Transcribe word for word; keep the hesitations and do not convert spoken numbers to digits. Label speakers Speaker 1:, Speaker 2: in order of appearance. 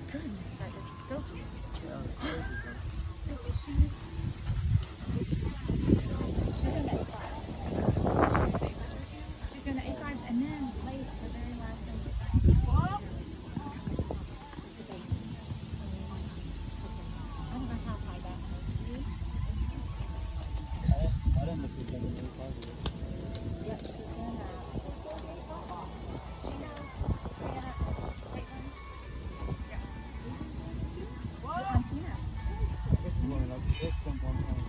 Speaker 1: Goodness, that is still.
Speaker 2: Yeah, it's crazy,
Speaker 1: So is she? She's doing the A five. She's doing the A five, and then late, the very last thing. I don't know how high that is.
Speaker 2: I, I don't know if it's going to be positive.
Speaker 1: Yep, she's doing that. Gina, Brianna, Caitlin. Yeah. What on Gina?
Speaker 2: It's more like this than one time.